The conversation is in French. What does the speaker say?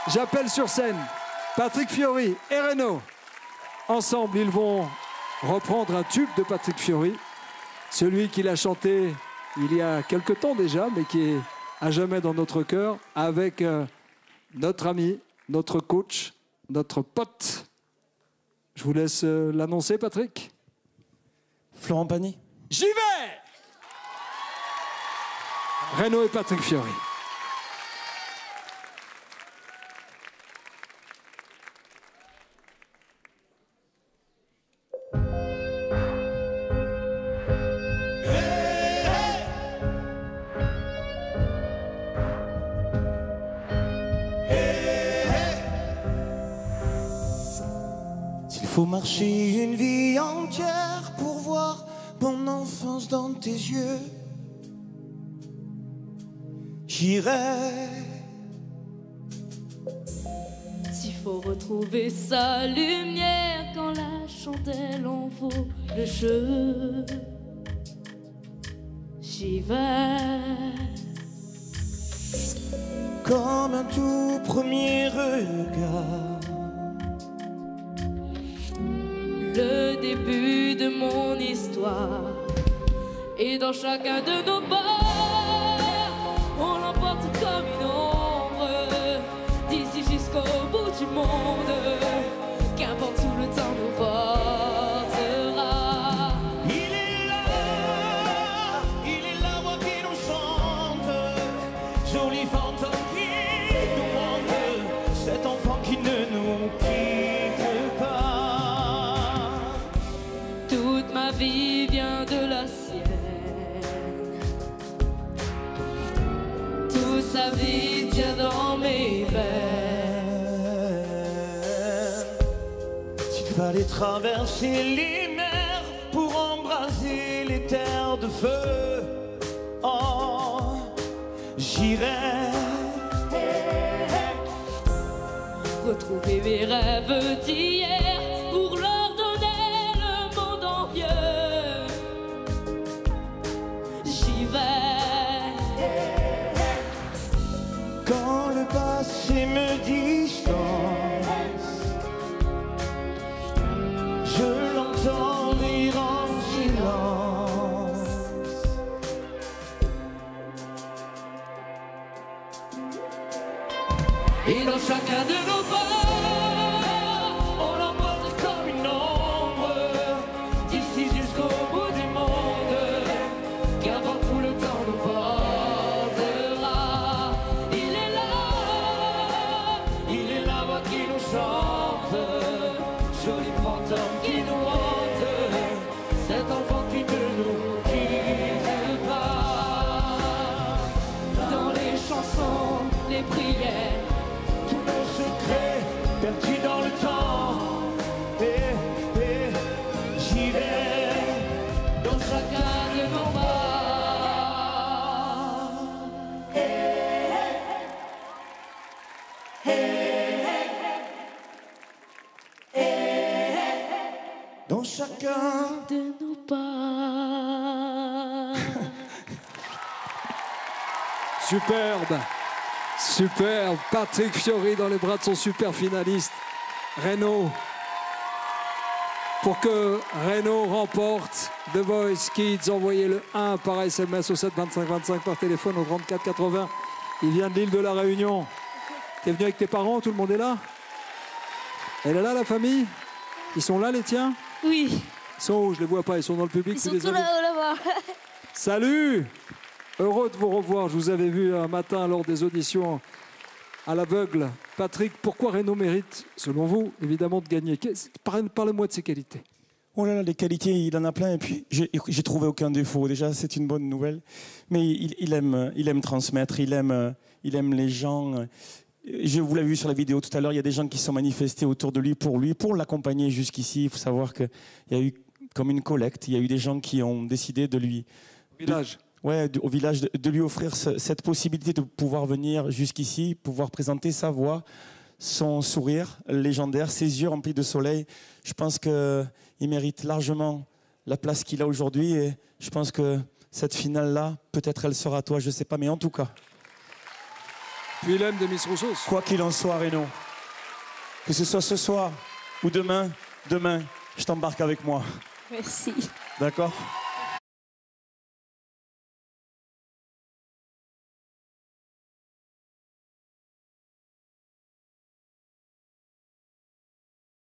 J'appelle sur scène Patrick Fiori et Renaud. Ensemble, ils vont reprendre un tube de Patrick Fiori, celui qu'il a chanté il y a quelque temps déjà, mais qui est à jamais dans notre cœur, avec notre ami, notre coach, notre pote. Je vous laisse l'annoncer, Patrick. Florent Pagny. J'y vais! Renaud et Patrick Fiori. S'il faut marcher une vie entière pour voir mon enfance dans tes yeux, j'irai. S'il faut retrouver sa lumière quand la chandelle en vaut le jeu, j'y vais. Comme un tout premier regard, Le début de mon histoire, et dans chacun de nos pas, on l'emporte comme une ombre, d'ici jusqu'au bout du monde, qu'importe où le temps nous portera. il est la voix qui nous chante, joli fantôme qui nous hante, cet enfant qui ne nous quitte pas. Toute ma vie vient de la sienne, toute sa vie tient dans mes veines. S'il fallait traverser les mers pour embraser les terres de feu, oh, j'irais. Retrouver mes rêves d'hier pour leur donner le monde en mieux. J'y vais. Quand le passé me distance, je l'entends rire en silence. Et dans chacun de nos pas, on l'emporte comme une ombre, d'ici jusqu'au bout du monde, qu'importe où le temps nous portera. Il est la voix qui nous chante, joli fantôme qui nous hante, cet enfant qui ne nous quitte pas. Dans les chansons, les prières, Nos secrets perdus dans le temps, et j'y vais dans chacun de nos dans chacun. de nos pas. Superbe, superbe. Patrick Fiori dans les bras de son super finaliste, Renaud. Pour que Renaud remporte The Voice Kids, envoyez le 1 par SMS au 7 25 25, par téléphone au 34 80. Il vient de l'île de la Réunion. T'es venu avec tes parents, tout le monde est là? Elle est là, la famille? Ils sont là, les tiens? Oui, Ils sont où? Je les vois pas, ils sont dans le public. ils tu sont les tous as vus? là-bas. Salut! Heureux de vous revoir. Je vous avais vu un matin lors des auditions à l'aveugle. Patrick, pourquoi Renaud mérite, selon vous, évidemment, de gagner? Parlez-moi de ses qualités. Oh là là, les qualités, il en a plein. Et puis, j'ai trouvé aucun défaut. Déjà, c'est une bonne nouvelle. Mais il aime transmettre, il aime les gens. Je vous l'ai vu sur la vidéo tout à l'heure, il y a des gens qui se sont manifestés autour de lui, pour l'accompagner jusqu'ici. Il faut savoir qu'il y a eu comme une collecte. Il y a eu des gens qui ont décidé de lui... Village. Au village, de lui offrir cette possibilité de pouvoir venir jusqu'ici, pouvoir présenter sa voix, son sourire légendaire, ses yeux remplis de soleil. Je pense qu'il mérite largement la place qu'il a aujourd'hui et je pense que cette finale-là, peut-être elle sera à toi, je ne sais pas, mais en tout cas. Puis il aime de Miss Rousseau. Quoi qu'il en soit, Renaud, que ce soit ce soir ou demain, je t'embarque avec moi. Merci. D'accord ?